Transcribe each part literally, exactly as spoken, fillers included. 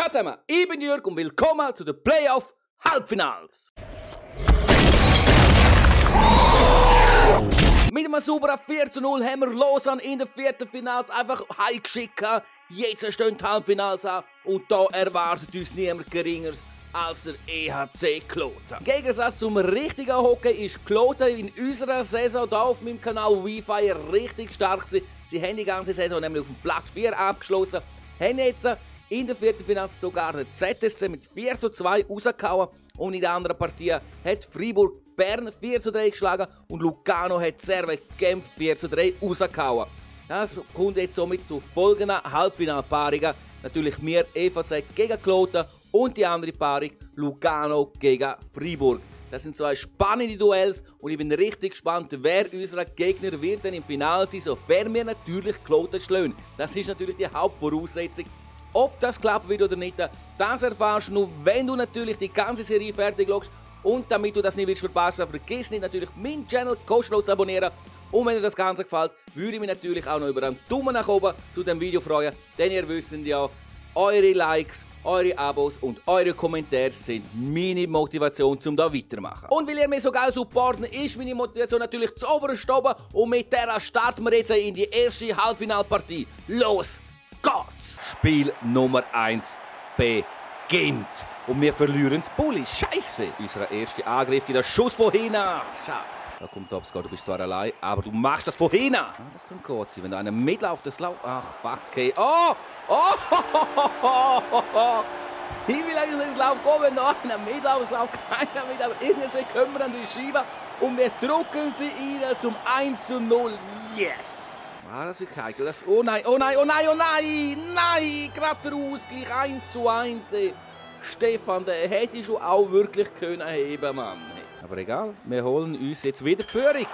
Ciao zusammen, ich bin Jürg und willkommen zu den Playoff-Halbfinals. Mit einem sauberen vier zu null haben wir Lausanne in den vierten Finals einfach heimgeschickt. Jetzt stehen die Halbfinals an und da erwartet uns niemand Geringeres als der E H C Kloten. Im Gegensatz zum richtigen Hockey ist Kloten in unserer Saison hier auf meinem Kanal Wi-Fi richtig stark gewesen. Sie haben die ganze Saison nämlich auf dem Platz vier abgeschlossen, haben jetzt in der vierten Finals sogar den Z S C mit vier zu zwei rausgehauen und in der anderen Partie hat Freiburg Bern vier zu drei geschlagen und Lugano hat Servet Genf vier zu drei rausgehauen. Das kommt jetzt somit zu folgenden Halbfinalpaarungen. Natürlich wir E V C gegen Kloten und die andere Paarung Lugano gegen Freiburg. Das sind zwei spannende Duells und ich bin richtig gespannt, wer unser Gegner wird denn im Finale sein, sofern wir natürlich Kloten schlagen. Das ist natürlich die Hauptvoraussetzung. Ob das klappt wird oder nicht, das erfährst du nur, wenn du natürlich die ganze Serie fertig schaust. Und damit du das nicht willst verpassen, vergiss nicht natürlich meinen Channel kostenlos zu abonnieren. Und wenn dir das Ganze gefällt, würde ich mich natürlich auch noch über einen Daumen nach oben zu dem Video freuen. Denn ihr wisst ja, eure Likes, eure Abos und eure Kommentare sind meine Motivation, um da weiterzumachen. Und weil ihr mich so geil supporten, ist meine Motivation natürlich zu oberst oben. Und mit der starten wir jetzt in die erste Halbfinalpartie. Los geht's! Spiel Nummer eins beginnt. Und wir verlieren das Bulli. Scheiße! Unser erster Angriff gibt einen Schuss von hinten. Schade. Da kommt Topscore, du bist zwar allein, aber du machst das von hinten. Ah, das kann gut sein, wenn da einer mitläuft, das läuft. Ach, fuck, ey. Oh! Oh! Ich will eigentlich das Lauf gehen, wenn da einer mitläuft, es läuft keiner mit, aber irgendwie kommen wir an die Scheibe und wir drücken sie rein zum eins zu null. Yes! Ah, das wird heikel. Das... Oh nein, oh nein, oh nein, oh nein! Nein! Gerade der Ausgleich, eins zu eins. Stefan, der hätte schon auch wirklich können heben, Mann. Aber egal, wir holen uns jetzt wieder die Führung.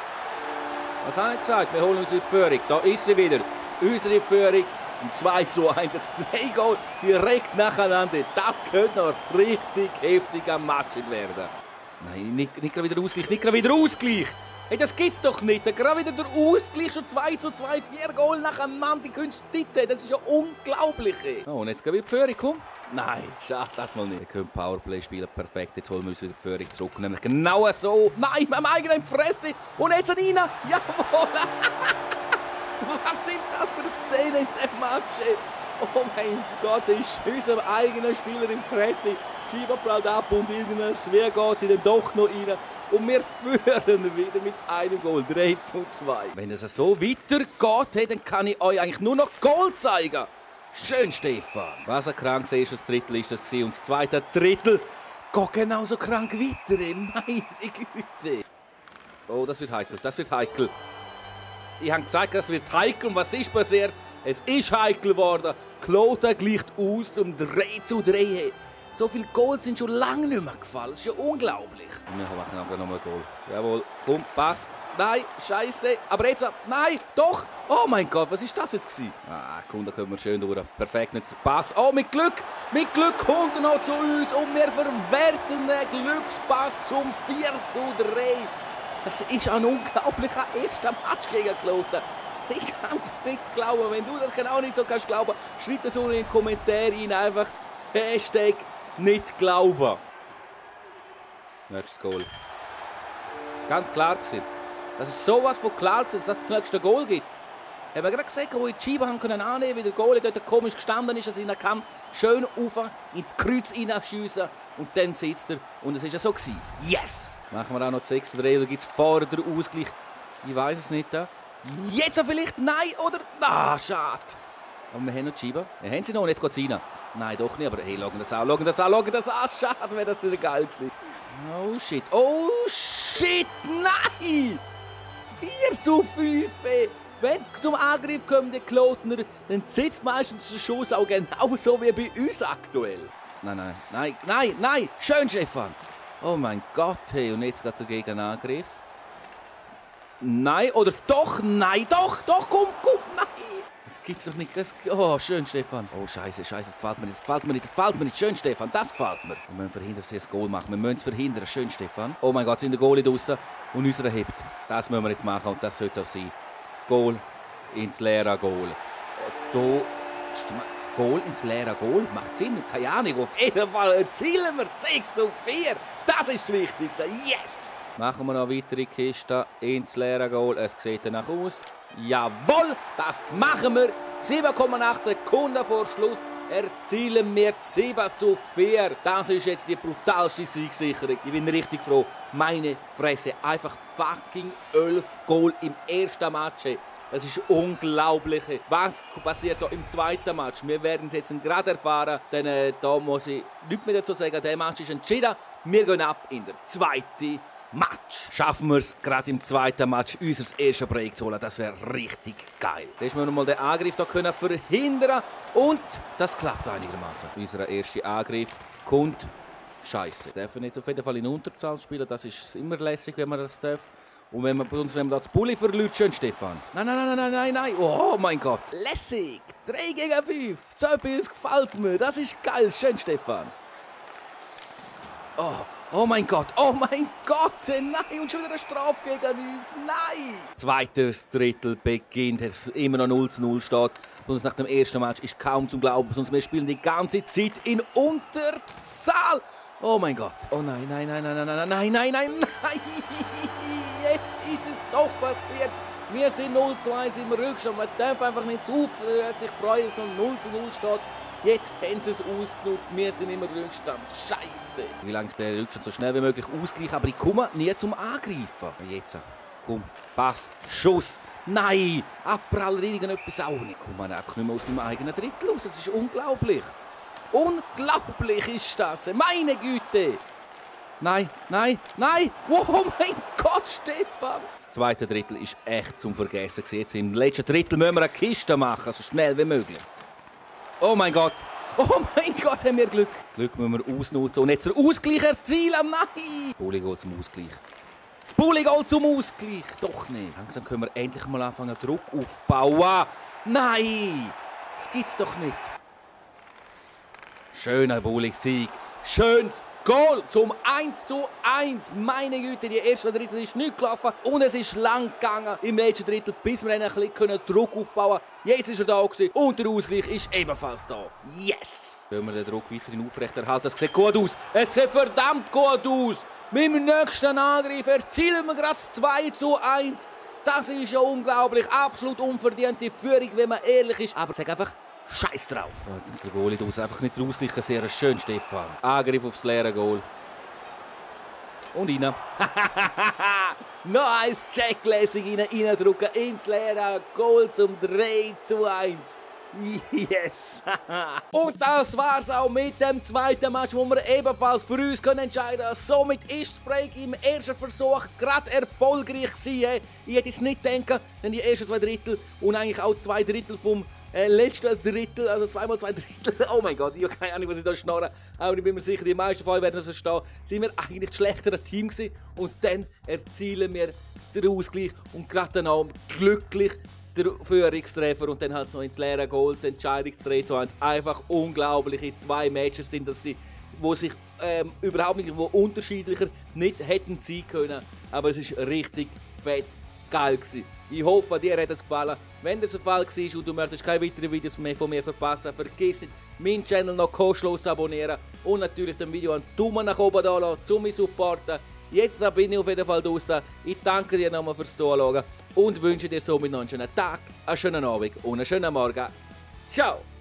Was habe ich gesagt? Wir holen uns wieder die Führung. Da ist sie wieder. Unsere Führung. zwei zu eins. Jetzt drei Goal direkt nacheinander. Das könnte noch richtig heftiger Match werden. Nein, nicht, nicht gerade wieder Ausgleich. Nicht gerade wieder Ausgleich. Hey, das gibt's doch nicht. Gerade wieder der Ausgleich. Schon zwei zu zwei. Vier Goal nacheinander. Die Künstliche. Das ist ja unglaublich. Oh, und jetzt gehen wir die Führung. Komm. Nein, schade das mal nicht. Wir können Powerplay spielen, perfekt. Jetzt holen wir uns wieder die Führung zurück. Nämlich genau so. Nein, mit meinem eigenen Fresse. Und jetzt rein. Jawohl. Was sind das für Szenen in diesem Match? Oh mein Gott, da ist unser eigener Spieler im Fresse. Schieber prallt ab und irgendwas. Wer geht sie denn doch noch rein? Und wir führen wieder mit einem Goal. drei zu zwei. Wenn es so weitergeht, dann kann ich euch eigentlich nur noch Goal zeigen. Schön, Stefan. Was ein krankes erstes Drittel ist das gewesen. Und das zweite Drittel geht genauso krank weiter. Meine Güte. Oh, das wird heikel. Das wird heikel. Ich habe gesagt, das wird heikel. Und was ist passiert? Es ist heikel geworden. Kloten gleicht aus zum drei zu drei. So viele Goals sind schon lange nicht mehr gefallen. Das ist ja unglaublich. Wir machen aber nochmal ein Goal. Jawohl. Komm, pass. Nein, scheiße. Aber jetzt, nein, doch. Oh mein Gott, was ist das jetzt gewesen? Ah, komm, da können wir schön durch. Perfekt, nicht Pass. Oh, mit Glück, mit Glück kommt er noch zu uns und wir verwerten den Glückspass zum vier zu drei. Das ist ein unglaublicher erster Match gegen Kloten. Ich kann es nicht glauben. Wenn du das auch nicht so kannst glauben, schreib das unten in die Kommentare rein. Einfach Hashtag nicht glauben. Nächstes Goal. Ganz klar gewesen. Das ist sowas von klar, dass es das nächste Goal gibt. Ich habe gerade gesagt, wo ich die Scheibe haben können annehmen, wie der Goalie dort komisch gestanden ist, dass er kann schön rauf ins Kreuz hineinschiessen und dann sitzt er. Und es war ja so gewesen. Yes! Machen wir auch noch sechs zu drei, oder gibt es vorher den Ausgleich? Ich weiß es nicht. Jetzt vielleicht? Nein, oder? Ah, schade. Aber wir haben noch die Scheibe. Wir haben sie noch und jetzt geht es rein. Nein, doch nicht, aber hey, schauen das an, schauen das an, schauen das an. Schade, wäre das wieder geil gewesen. Oh shit, oh shit, nein! vier zu fünf, ey. Wenn es zum Angriff kommt, der Klotner, dann sitzt meistens der Schuss auch genau so wie bei uns aktuell. Nein, nein, nein, nein, nein, schön, Stefan. Oh mein Gott, hey, und jetzt gerade der Gegenangriff. Nein, oder doch, nein, doch, doch, komm, komm, nein. Das gibt's doch nicht. Oh, schön, Stefan. Oh, scheiße, scheiße, das gefällt mir nicht, das gefällt mir nicht, das gefällt mir nicht. Schön, Stefan, das gefällt mir. Wir müssen verhindern, dass sie das Goal machen. Wir müssen es verhindern. Schön, Stefan. Oh mein Gott, sind der Goalie draussen und unserer hebt. Das müssen wir jetzt machen und das sollte es auch sein. Das Goal ins leere Goal. Jetzt hier Das Goal ins leere Goal macht Sinn, keine Ahnung. Auf jeden Fall erzielen wir sechs zu vier. Das ist das Wichtigste. Yes! Machen wir noch weitere Kisten ins leere Goal. Es sieht danach aus. Jawohl, das machen wir. sieben Komma acht Sekunden vor Schluss erzielen wir sieben zu vier. Das ist jetzt die brutalste Siegsicherung. Ich bin richtig froh. Meine Fresse, einfach fucking elf Goal im ersten Match. Das ist unglaublich. Was passiert hier im zweiten Match? Wir werden es jetzt gerade erfahren. Denn äh, da muss ich nichts mehr dazu sagen. Der Match ist entschieden. Wir gehen ab in der zweiten Match. Schaffen wir es gerade im zweiten Match, unser erstes Break zu holen. Das wäre richtig geil. Jetzt müssen wir noch mal den Angriff da können verhindern. Und das klappt einigermaßen. Unser erster Angriff kommt. Scheiße. Wir dürfen jetzt auf jeden Fall in Unterzahl spielen. Das ist immer lässig, wenn man das darf. Und wenn wir uns wenn wir das Bulli verliert, schön Stefan. Nein, nein, nein, nein, nein, nein. Oh mein Gott. Lässig. drei gegen fünf. So etwas gefällt mir. Das ist geil. Schön Stefan. Oh. Oh mein Gott, oh mein Gott, nein, und schon wieder eine Strafe gegen uns, nein! Zweites Drittel beginnt, es immer noch null zu null steht. Und nach dem ersten Match ist kaum zu glauben, sonst wir spielen die ganze Zeit in Unterzahl. Oh mein Gott, oh nein, nein, nein, nein, nein, nein, nein, nein, nein, nein, jetzt ist es doch passiert. Wir sind null zu eins im Rückstand, man darf einfach nicht zu sich freuen, dass es noch null zu null steht. Jetzt haben sie es ausgenutzt, wir sind immer Rückstand. Scheiße! Wie lange der Rückstand so schnell wie möglich ausgleichen, aber ich komme nie zum Angreifen. Jetzt, komm, Pass, Schuss, nein! Abpraller irgendetwas auch nicht. Ich komme einfach nicht mehr aus meinem eigenen Drittel raus, das ist unglaublich. Unglaublich ist das, meine Güte! Nein, nein, nein! Oh mein Gott, Stefan! Das zweite Drittel ist echt zum Vergessen. Jetzt im letzten Drittel müssen wir eine Kiste machen, so schnell wie möglich. Oh mein Gott! Oh mein Gott, haben wir Glück! Glück müssen wir ausnutzen und jetzt den Ausgleich erzielen! Nein! Bulli geht zum Ausgleich. Bulli geht zum Ausgleich! Doch nicht! Langsam können wir endlich mal anfangen, Druck aufbauen. Nein! Das gibt's doch nicht! Schöner Bulli-Sieg! Schönes Goal zum eins zu eins. Meine Güte, die erste Drittel ist nicht gelaufen und es ist lang gegangen im letzten Drittel, bis wir ein bisschen Druck aufbauen können. Jetzt ist er da gewesen und der Ausgleich ist ebenfalls da. Yes! Können wir den Druck weiterhin aufrechterhalten? Es sieht gut aus. Es sieht verdammt gut aus. Mit dem nächsten Angriff erzielen wir gerade zwei zu eins. Das ist ja unglaublich. Absolut unverdiente Führung, wenn man ehrlich ist. Aber sag einfach Scheiß drauf! Oh, jetzt ist der Goalie draus. Einfach nicht den Ausgleich kassieren. Schön, Stefan. Angriff aufs leere Goal. Und rein. noch eins Checklässig rein, reindrücken ins leere Goal zum drei zu eins. Yes! Und das war's auch mit dem zweiten Match, wo wir ebenfalls für uns können entscheiden können. Somit ist das Break im ersten Versuch gerade erfolgreich gewesen. Ich hätte es nicht denken, denn die ersten zwei Drittel und eigentlich auch zwei Drittel vom äh, letzten Drittel, also zweimal zwei Drittel. Oh mein Gott, ich habe keine Ahnung, was ich da schnarre. Aber ich bin mir sicher, die meisten Fälle werden das verstehen. Sind wir eigentlich das schlechtere Team gewesen und dann erzielen wir den Ausgleich und gerade dann auch glücklich der Führungstreffer und dann halt so ins leere Goal, die Entscheidung drei zu eins. Einfach unglaubliche zwei Matches sind das, wo sich ähm, überhaupt nicht wo unterschiedlicher nicht hätten sein können. Aber es ist richtig fett geil gewesen. Ich hoffe, dir hat es gefallen. Wenn das der Fall war und du möchtest keine weiteren Videos mehr von mir verpassen, vergiss nicht, meinen Channel noch kostenlos zu abonnieren und natürlich dem Video einen Daumen nach oben da lassen, um mich zu supporten. Jetzt bin ich auf jeden Fall draußen. Ich danke dir nochmal fürs Zuschauen und wünsche dir somit noch einen schönen Tag, einen schönen Abend und einen schönen Morgen. Ciao!